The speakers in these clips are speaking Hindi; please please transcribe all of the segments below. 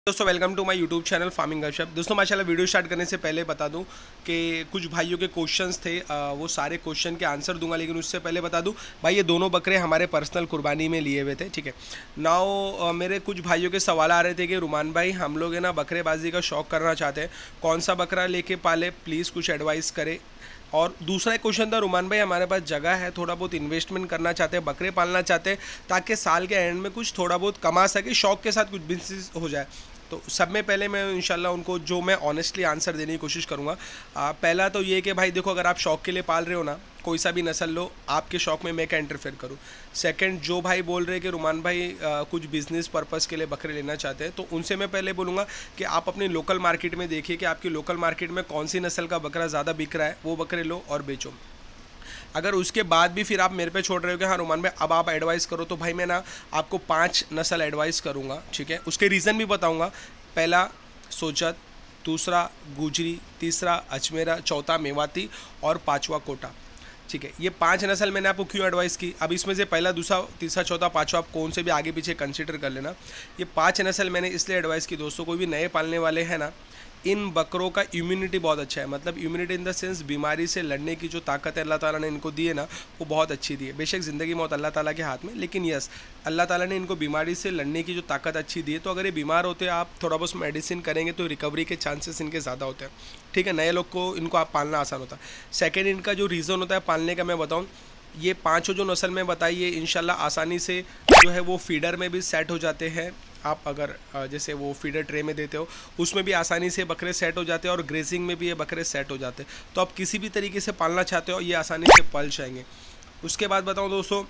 दोस्तों welcome to my YouTube channel farming Gapshap. दोस्तों माशाल्लाह वीडियो स्टार्ट करने से पहले बता दूं कि कुछ भाइयों के क्वेश्चंस थे, वो सारे क्वेश्चन के आंसर दूंगा, लेकिन उससे पहले बता दूं भाई ये दोनों बकरे हमारे पर्सनल कुर्बानी में लिए हुए थे। ठीक है, नाउ मेरे कुछ भाइयों के सवाल आ रहे थे कि रुमान भाई हम लोग है ना बकरेबाजी का शौक़ करना चाहते हैं, कौन सा बकरा लेके पाले, प्लीज़ कुछ एडवाइस करें। और दूसरा एक क्वेश्चन था, रुमान भाई हमारे पास जगह है, थोड़ा बहुत इन्वेस्टमेंट करना चाहते हैं, बकरे पालना चाहते हैं ताकि साल के एंड में कुछ थोड़ा बहुत कमा सके, शौक़ के साथ कुछ बिजनेस हो जाए। तो सब में पहले मैं इंशाल्लाह उनको जो मैं ऑनेस्टली आंसर देने की कोशिश करूँगा। पहला तो ये कि भाई देखो, अगर आप शौक़ के लिए पाल रहे हो ना, कोई सा भी नस्ल लो, आपके शौक़ में मैं क्या इंटरफेयर करूँ। सेकंड, जो भाई बोल रहे हैं कि रुमान भाई कुछ बिज़नेस पर्पज़ के लिए बकरे लेना चाहते हैं, तो उनसे मैं पहले बोलूँगा कि आप अपने लोकल मार्केट में देखिए कि आपकी लोकल मार्केट में कौन सी नस्ल का बकरा ज़्यादा बिक रहा है, वो बकरे लो और बेचो। अगर उसके बाद भी फिर आप मेरे पे छोड़ रहे हो कि हाँ रुमान भाई अब आप एडवाइस करो, तो भाई मैं ना आपको 5 नस्ल एडवाइस करूँगा। ठीक है, उसके रीज़न भी बताऊँगा। पहला सोचत, दूसरा गुजरी, तीसरा अजमेरा, चौथा मेवाती और पांचवा कोटा। ठीक है, ये 5 नस्ल मैंने आपको क्यों एडवाइस की, अब इसमें से पहला, दूसरा, तीसरा, चौथा, पांचवा आप कौन से भी आगे पीछे कंसिडर कर लेना। ये 5 नस्ल मैंने इसलिए एडवाइस की दोस्तों, कोई भी नए पालने वाले हैं ना, इन बकरों का इम्यूनिटी बहुत अच्छा है, मतलब इम्यूनिटी इन द सेंस बीमारी से लड़ने की जो ताकत है अल्लाह ताला ने इनको दी है ना, वो बहुत अच्छी दी है। बेशक ज़िंदगी मौत अल्लाह ताला के हाथ में, लेकिन यस अल्लाह ताला ने इनको बीमारी से लड़ने की जो ताकत अच्छी दी है। तो अगर ये बीमार होते हैं, आप थोड़ा बहुत मेडिसिन करेंगे तो रिकवरी के चांसेस इनके ज़्यादा होते हैं। ठीक है, नए लोग को इनको आप पालना आसान होता है। सेकेंड, इनका जो रीज़न होता है पालने का मैं बताऊँ, ये 5 जो नस्ल में बताई है इंशाल्लाह आसानी से जो है वो फीडर में भी सेट हो जाते हैं। आप अगर जैसे वो फीडर ट्रे में देते हो, उसमें भी आसानी से बकरे सेट हो जाते हैं, और ग्रेजिंग में भी ये बकरे सेट हो जाते हैं। तो आप किसी भी तरीके से पालना चाहते हो, ये आसानी से पल जाएंगे। उसके बाद बताऊँ दोस्तों,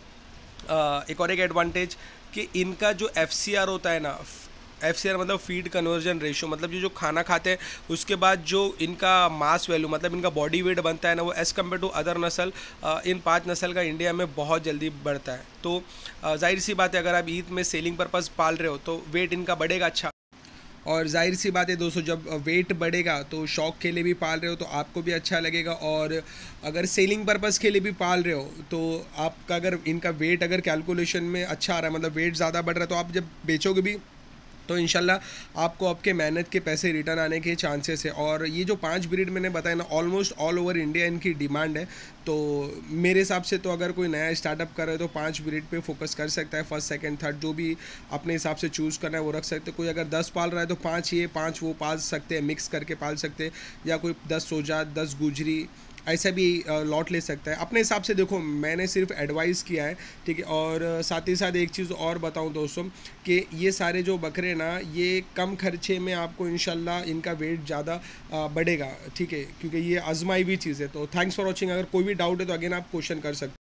एक और एक एडवांटेज कि इनका जो FCR होता है ना, FCR मतलब फीड कन्वर्जन रेशियो, मतलब ये जो खाना खाते हैं उसके बाद जो इनका मास वैल्यू, मतलब इनका बॉडी वेट बनता है ना, वो एज़ कम्पेयर टू अदर नस्ल, इन 5 नस्ल का इंडिया में बहुत जल्दी बढ़ता है। तो जाहिर सी बात है, अगर आप ईद में सेलिंग पर्पज़ पाल रहे हो तो वेट इनका बढ़ेगा अच्छा। और जाहिर सी बात है दोस्तों, जब वेट बढ़ेगा तो शौक़ के लिए भी पाल रहे हो तो आपको भी अच्छा लगेगा, और अगर सेलिंग पर्पज़ के लिए भी पाल रहे हो तो आपका अगर इनका वेट अगर कैलकुलेशन में अच्छा आ रहा है, मतलब वेट ज़्यादा बढ़ रहा है, तो आप जब बेचोगे भी तो इंशाल्लाह आपको आपके मेहनत के पैसे रिटर्न आने के चांसेस है। और ये जो 5 ब्रीड मैंने बताया ना, ऑलमोस्ट ऑल ओवर इंडिया इनकी डिमांड है। तो मेरे हिसाब से तो अगर कोई नया स्टार्टअप कर रहे हो तो 5 ब्रीड पे फोकस कर सकता है। फर्स्ट, सेकंड, थर्ड जो भी अपने हिसाब से चूज़ करना है वो रख सकते हैं। कोई अगर 10 पाल रहा है तो 5 ये 5 वो पाल सकते हैं, मिक्स करके पाल सकते हैं, या कोई 10 सोजा, 10 गुजरी, ऐसा भी लॉट ले सकता है अपने हिसाब से। देखो मैंने सिर्फ एडवाइस किया है, ठीक है। और साथ ही साथ एक चीज़ और बताऊं दोस्तों कि ये सारे जो बकरे ना, ये कम खर्चे में आपको इंशाल्लाह इनका वेट ज़्यादा बढ़ेगा, ठीक है, क्योंकि ये आजमाई हुई चीज़ है। तो थैंक्स फॉर वॉचिंग। अगर कोई भी डाउट है तो अगेन आप क्वेश्चन कर सकते हैं।